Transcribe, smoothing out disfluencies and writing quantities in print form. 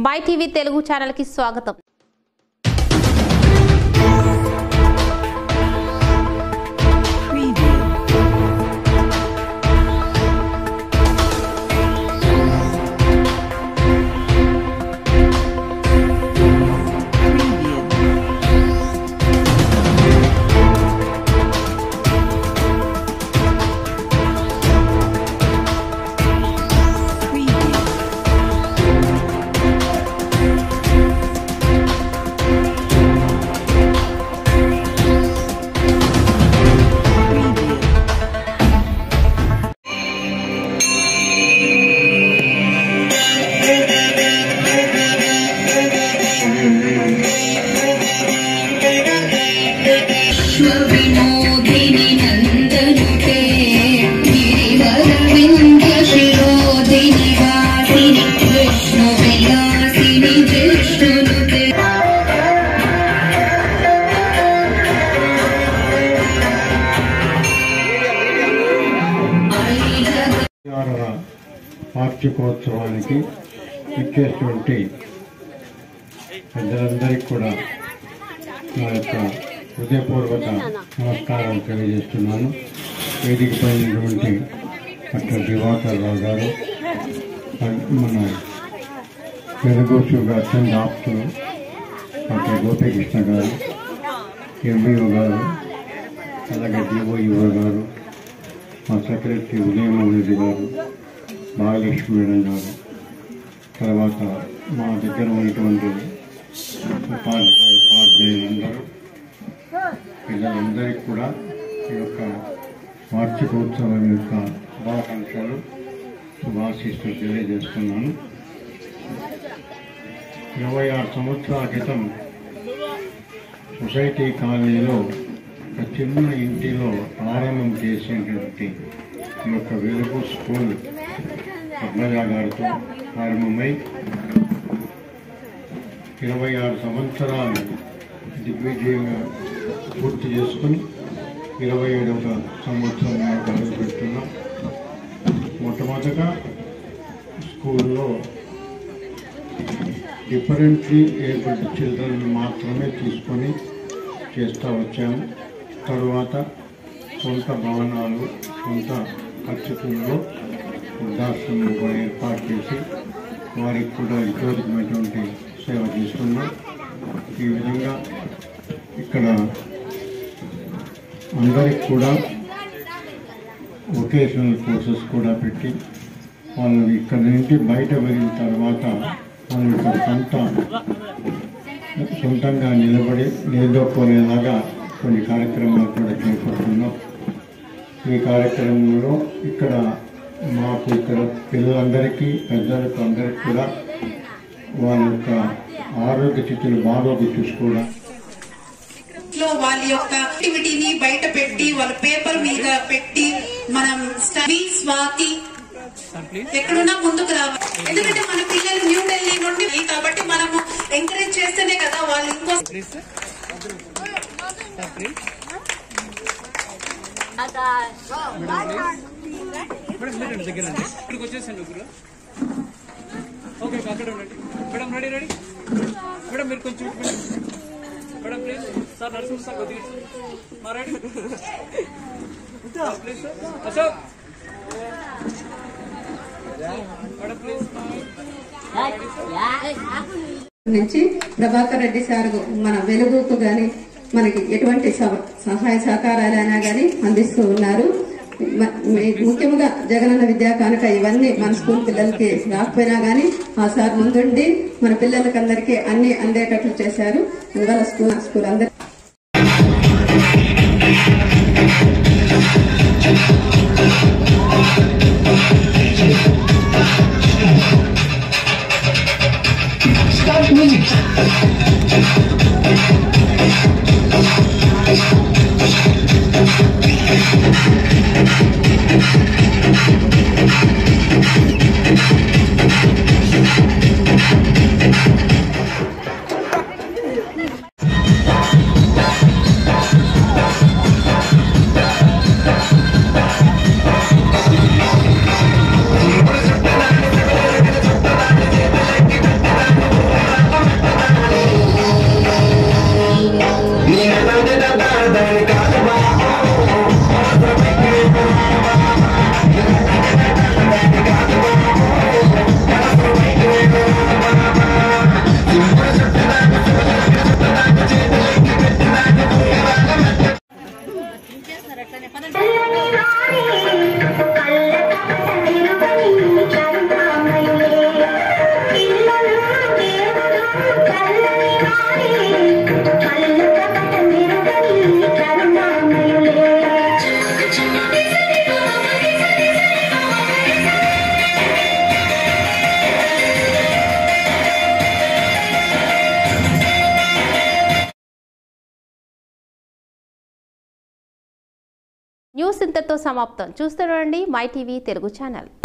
YTV Telugu channel కి స్వాగతం. వార్షికోత్సవానికి ఇచ్చేటువంటి పెద్దలందరికీ కూడా నా యొక్క హృదయపూర్వక నమస్కారాలు తెలియజేస్తున్నాను. వేదిక పైనటువంటి డాక్టర్ దివాకర్ రావు గారు, మన వెలుగు అత్యంత ఆప్తులు డాక్టర్ గోపీకృష్ణ గారు, ఎంబీఓ గారు, అలాగే డిఓఈఓ గారు, మా సెక్రటరీ ఉదయమౌళి గారు, మహాలక్ష్మి మేడం గారు, తర్వాత మా దగ్గర ఉన్నటువంటి ఉపాధ్యాయులందరూ, పిల్లలందరికీ కూడా ఈ యొక్క వార్షికోత్సవం యొక్క శుభాకాంక్షలు, శుభాశీస్సులు తెలియజేస్తున్నాను. 26 సంవత్సరాల క్రితం సొసైటీ కాలనీలో ఒక చిన్న ఇంటిలో ప్రారంభం చేసినటువంటి ఈ యొక్క వెలుగు స్కూల్ పద్మజ గారితో ప్రారంభమై 26 సంవత్సరాలు దిగ్విజయంగా పూర్తి చేసుకుని 27వ సంవత్సరం అడుగు పెడుతున్నాం. మొట్టమొదట స్కూల్లో డిఫరెంట్లీ ఏబుల్డ్ చిల్డ్రన్ మాత్రమే తీసుకొని చేస్తూ వచ్చాము. తరువాత సొంత భవనాలు, సొంత ఖర్చులలో వృద్ధాశ్రమం కూడా ఏర్పాటు చేసి వారికి కూడా విపరీతమైనటువంటి సేవ చేస్తున్నాం. ఈ విధంగా ఇక్కడ అందరికి కూడా వొకేషనల్ కోర్సెస్ కూడా పెట్టి వాళ్ళు ఇక్కడ నుండి బయట వెళ్ళిన తర్వాత వాళ్ళు ఇక్కడ సొంతంగా నిలబడి నిలదొక్కునేలాగా కొన్ని కార్యక్రమాలు కూడా చేపడుతున్నాం. ఈ కార్యక్రమంలో ఇక్కడ మాకు ఇక్కడ పిల్లలందరికీ, పెద్దలకు అందరికీ కూడా వాళ్ళ యొక్క ఆరోగ్య స్థితిని బాగా చూసుకోవడం, వాళ్ళ యొక్క యాక్టివిటీని బయట పెట్టి వాళ్ళ పేపర్ మీద పెట్టి మనం స్వాతి ఎక్కడున్నా ముందుకు రావాలి. ఎందుకంటే మన పిల్లలు న్యూ ఢిల్లీ నుండి కాబట్టి మనము ఎంకరేజ్ చేస్తేనే కదా వాళ్ళు ఇంకో మేడం రెడీ రెడీ మేడం మీరు కొంచెం madam please sir Narasimha sir కొద్దిగా మా ready please sir Ashok madam please నుంచి ప్రభాకర్ రెడ్డి సార్ మన వెలుగుకు గాని మనకి ఎటువంటి సహాయ సహకారాలైనా గాని అందిస్తూ ఉన్నారు. ముఖ్యంగా జగనన్న విద్యా కానుక ఇవన్నీ మన స్కూల్ పిల్లలకి రాకపోయినా గానీ ఆ సార్ ముందుండి మన పిల్లలకి అందరికీ అన్ని అందేటట్లు చేశారు. అందువల్ల స్కూల్ అందరి న్యూస్ ఇంతతో సమాప్తం. చూస్తుండండి మై టీవీ తెలుగు ఛానల్.